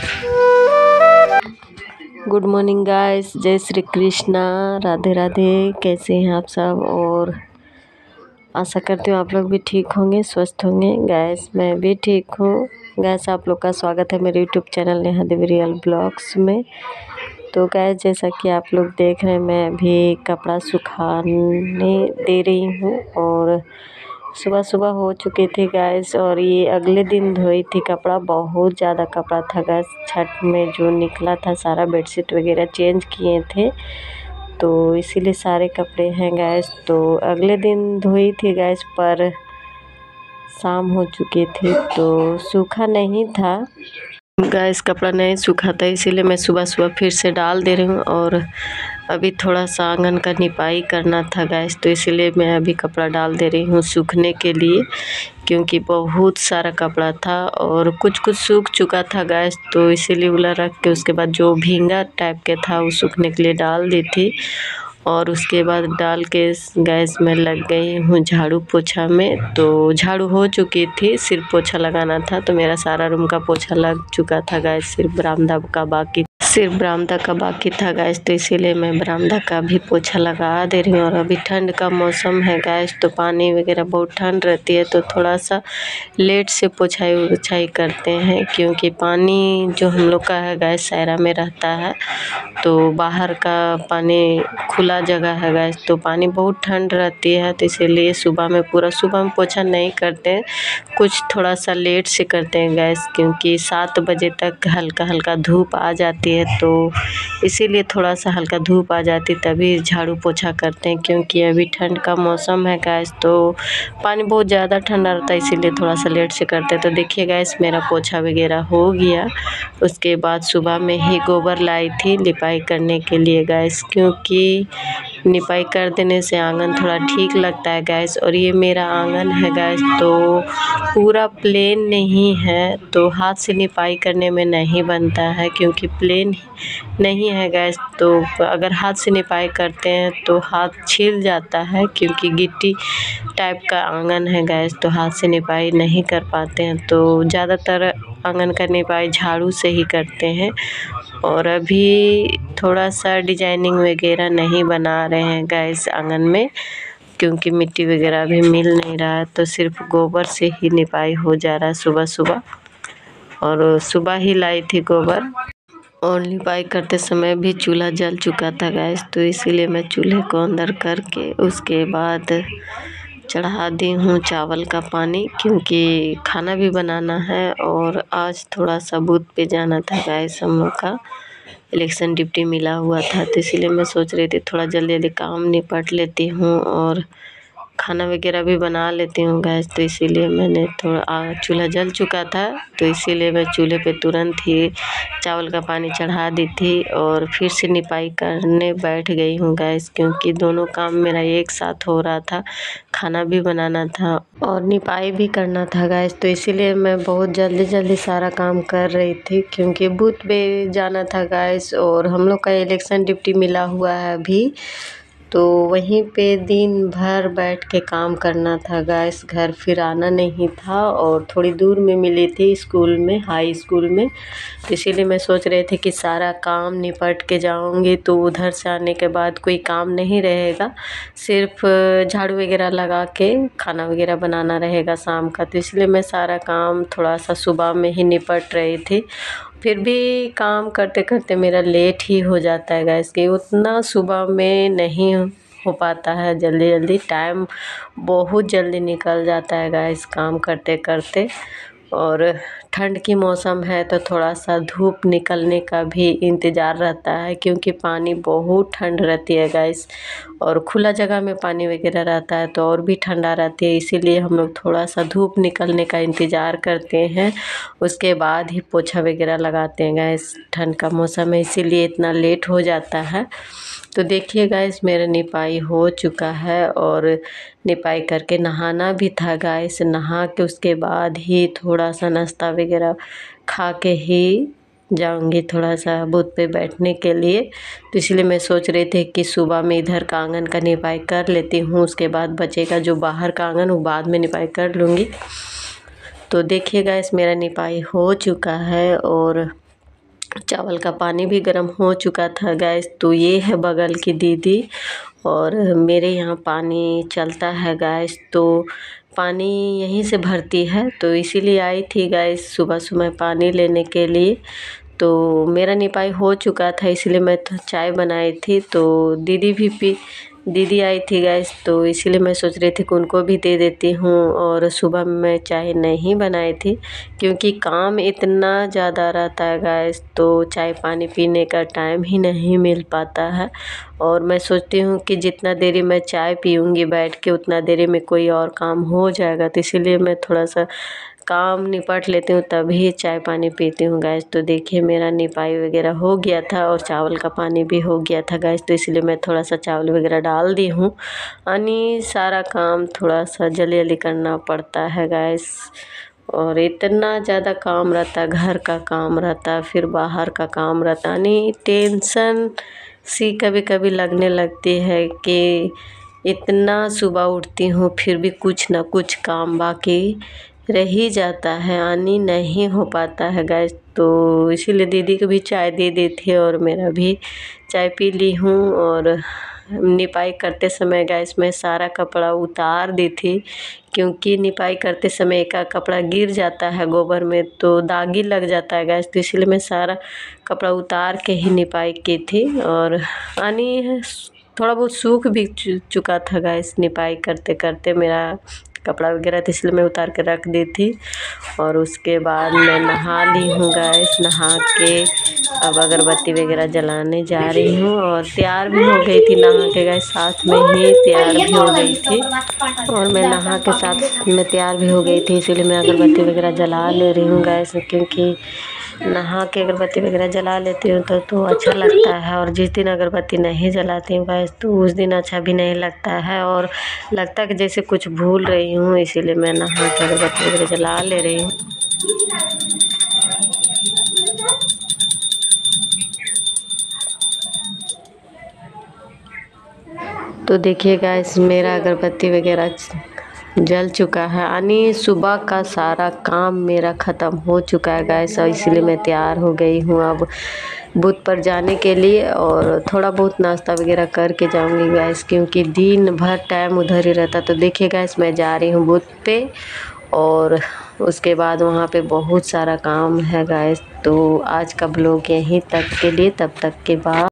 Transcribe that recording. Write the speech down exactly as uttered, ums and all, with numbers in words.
Good morning guys, जय श्री कृष्णा, राधे राधे। कैसे हैं आप सब? और आशा करती हूँ आप लोग भी ठीक होंगे, स्वस्थ होंगे। गैस मैं भी ठीक हूँ। गैस आप लोग का स्वागत है मेरे YouTube channel Neha Devi real blogs में। तो गैस जैसा कि आप लोग देख रहे हैं, मैं अभी कपड़ा सुखाने दे रही हूँ और सुबह सुबह हो चुकी थी गैस। और ये अगले दिन धोई थी कपड़ा, बहुत ज़्यादा कपड़ा था गैस। छठ में जो निकला था सारा बेडशीट वगैरह चेंज किए थे, तो इसीलिए सारे कपड़े हैं गैस। तो अगले दिन धोई थी गैस, पर शाम हो चुकी थी तो सूखा नहीं था गैस, कपड़ा नहीं सूखा था, इसीलिए मैं सुबह सुबह फिर से डाल दे रही हूँ। और अभी थोड़ा सा आंगन का निपाई करना था गैस, तो इसीलिए मैं अभी कपड़ा डाल दे रही हूँ सूखने के लिए, क्योंकि बहुत सारा कपड़ा था और कुछ कुछ सूख चुका था गैस। तो इसीलिए उला रख के उसके बाद जो भींगा टाइप के था वो सूखने के लिए डाल दी थी। और उसके बाद डाल के गैस में लग गई हूँ झाड़ू पोछा में। तो झाड़ू हो चुकी थी, सिर्फ पोछा लगाना था, तो मेरा सारा रूम का पोछा लग चुका था गैस, सिर्फ बरामदा का बाकी सिर्फ बरामदा का बाकी था गैस। तो इसीलिए मैं बरामदा का भी पोछा लगा दे रही हूँ। और अभी ठंड का मौसम है गैस, तो पानी वगैरह बहुत ठंड रहती है, तो थोड़ा सा लेट से पोछाई वछाई करते हैं, क्योंकि पानी जो हम लोग का है गैस सायरा में रहता है, तो बाहर का पानी खुला जगह है गैस, तो पानी बहुत ठंड रहती है। तो इसीलिए सुबह में पूरा सुबह में पोछा नहीं करते हैं, कुछ थोड़ा सा लेट से करते हैं गैस, क्योंकि सात बजे तक हल्का हल्का धूप आ जाती है, तो इसीलिए थोड़ा सा हल्का धूप आ जाती तभी झाड़ू पोछा करते हैं। क्योंकि अभी ठंड का मौसम है गैस, तो पानी बहुत ज़्यादा ठंडा रहता है, इसीलिए थोड़ा सा लेट से करते हैं। तो देखिए गैस मेरा पोछा वगैरह हो गया। उसके बाद सुबह में ही गोबर लाई थी लिपाई करने के लिए गैस, क्योंकि निपाई कर देने से आंगन थोड़ा ठीक लगता है गैस। और ये मेरा आंगन है गैस, तो पूरा प्लेन नहीं है, तो हाथ से निपाई करने में नहीं बनता है, क्योंकि प्लेन नहीं है गैस। तो अगर हाथ से निपाई करते हैं तो हाथ छिल जाता है, क्योंकि गिट्टी टाइप का आंगन है गैस, तो हाथ से निपाई नहीं कर पाते हैं। तो ज़्यादातर आंगन का निपाई झाड़ू से ही करते हैं। और अभी थोड़ा सा डिजाइनिंग वगैरह नहीं बना रहे हैं गैस आंगन में, क्योंकि मिट्टी वगैरह भी मिल नहीं रहा है, तो सिर्फ गोबर से ही निपाई हो जा रहा है सुबह सुबह। और सुबह ही लाई थी गोबर। और निपाई करते समय भी चूल्हा जल चुका था गैस, तो इसीलिए मैं चूल्हे को अंदर करके उसके बाद चढ़ा दी हूँ चावल का पानी, क्योंकि खाना भी बनाना है। और आज थोड़ा सा बूथ पे जाना था गैस, हम लोग का इलेक्शन ड्यूटी मिला हुआ था, तो इसीलिए मैं सोच रही थी थोड़ा जल्दी जल्दी काम निपट लेती हूँ और खाना वगैरह भी बना लेती हूँ गैस। तो इसीलिए मैंने थोड़ा चूल्हा जल चुका था, तो इसीलिए मैं चूल्हे पे तुरंत ही चावल का पानी चढ़ा दी थी और फिर से निपाई करने बैठ गई हूँ गैस, क्योंकि दोनों काम मेरा एक साथ हो रहा था, खाना भी बनाना था और निपाई भी करना था गैस। तो इसीलिए मैं बहुत जल्दी जल्दी सारा काम कर रही थी, क्योंकि बूथ पे जाना था गैस। और हम लोग का इलेक्शन ड्यूटी मिला हुआ है अभी, तो वहीं पे दिन भर बैठ के काम करना था गैस, घर फिर आना नहीं था। और थोड़ी दूर में मिली थी स्कूल में, हाई स्कूल में, तो इसीलिए मैं सोच रहे थे कि सारा काम निपट के जाऊंगी, तो उधर से आने के बाद कोई काम नहीं रहेगा, सिर्फ झाड़ू वगैरह लगा के खाना वगैरह बनाना रहेगा शाम का। तो इसलिए मैं सारा काम थोड़ा सा सुबह में ही निपट रही थी। फिर भी काम करते करते मेरा लेट ही हो जाता है गैस, कि उतना सुबह में नहीं हो पाता है जल्दी जल्दी, टाइम बहुत जल्दी निकल जाता है गैस काम करते करते। और ठंड की मौसम है तो थोड़ा सा धूप निकलने का भी इंतज़ार रहता है, क्योंकि पानी बहुत ठंड रहती है गैस। और खुला जगह में पानी वगैरह रहता है तो और भी ठंडा रहती है, इसीलिए हम लोग थोड़ा सा धूप निकलने का इंतज़ार करते हैं, उसके बाद ही पोछा वगैरह लगाते हैं गैस। ठंड का मौसम है इसीलिए इतना लेट हो जाता है। तो देखिए गैस मेरा निपाई हो चुका है और निपाई करके नहाना भी था गैस। नहा के उसके बाद ही थोड़ा सा नाश्ता वगैरह खा के ही जाऊंगी थोड़ा सा बूथ पे बैठने के लिए। तो इसलिए मैं सोच रही थी कि सुबह में इधर का आंगन का निपाई कर लेती हूँ, उसके बाद बचेगा जो बाहर का आंगन वो बाद में निपाई कर लूँगी। तो देखिए गैस मेरा निपाई हो चुका है और चावल का पानी भी गर्म हो चुका था गैस। तो ये है बगल की दीदी और मेरे यहाँ पानी चलता है गैस, तो पानी यहीं से भरती है, तो इसीलिए आई थी गैस सुबह सुबह पानी लेने के लिए। तो मेरा निपाई हो चुका था, इसलिए मैं तो चाय बनाई थी, तो दीदी भी पी दीदी आई थी गैस, तो इसीलिए मैं सोच रही थी कि उनको भी दे देती हूँ। और सुबह मैं चाय नहीं बनाई थी क्योंकि काम इतना ज़्यादा रहता है गैस, तो चाय पानी पीने का टाइम ही नहीं मिल पाता है। और मैं सोचती हूँ कि जितना देरी मैं चाय पीऊँगी बैठ के, उतना देरी में कोई और काम हो जाएगा, तो इसीलिए मैं थोड़ा सा काम निपट लेती हूँ तभी चाय पानी पीती हूँ गैस। तो देखिए मेरा निपाई वगैरह हो गया था और चावल का पानी भी हो गया था गैस, तो इसलिए मैं थोड़ा सा चावल वगैरह डाल दी हूँ। यानी सारा काम थोड़ा सा जल्दी जल्दी करना पड़ता है गैस, और इतना ज़्यादा काम रहता है, घर का काम रहता है, फिर बाहर का काम रहता है, यानी टेंशन सी कभी कभी लगने लगती है कि इतना सुबह उठती हूँ फिर भी कुछ ना कुछ काम बाकी रह ही जाता है, यानी नहीं हो पाता है गैस। तो इसीलिए दीदी को भी चाय दे दी थी और मेरा भी चाय पी ली हूँ। और निपाई करते समय गैस मैं सारा कपड़ा उतार दी थी, क्योंकि निपाई करते समय एक कपड़ा गिर जाता है गोबर में तो दागी लग जाता है गैस, तो इसलिए मैं सारा कपड़ा उतार के ही निपाई की थी। और यानी थोड़ा बहुत सूख भी चुका था गैस निपाई करते करते मेरा कपड़ा वगैरह, तो इसलिए मैं उतार के रख दी थी। और उसके बाद मैं नहा ली हूँ गैस, नहा के अब अगरबत्ती वगैरह जलाने जा रही हूँ और तैयार भी हो गई थी नहा के गैस, साथ में ही तैयार भी हो गई थी। और मैं नहा के साथ में तैयार भी हो गई थी, इसीलिए मैं अगरबत्ती वगैरह जला ले रही हूँ गैस, क्योंकि नहा के अगरबत्ती वगैरह जला लेती हूँ तो तो अच्छा लगता है। और जिस दिन अगरबत्ती नहीं जलाती हूँ गैस तो उस दिन अच्छा भी नहीं लगता है और लगता है कि जैसे कुछ भूल रही हूँ, इसीलिए मैं नहा के अगरबत्ती वगैरह जला ले रही हूँ। तो देखिए गैस मेरा अगरबत्ती वगैरह जल चुका है, यानी सुबह का सारा काम मेरा ख़त्म हो चुका है गैस, और इसलिए मैं तैयार हो गई हूँ अब बूथ पर जाने के लिए। और थोड़ा बहुत नाश्ता वगैरह करके जाऊंगी गैस, क्योंकि दिन भर टाइम उधर ही रहता। तो देखिए गैस मैं जा रही हूँ बूथ पे और उसके बाद वहाँ पे बहुत सारा काम है गैस। तो आज का ब्लॉग यहीं तक के लिए, तब तक के बाद।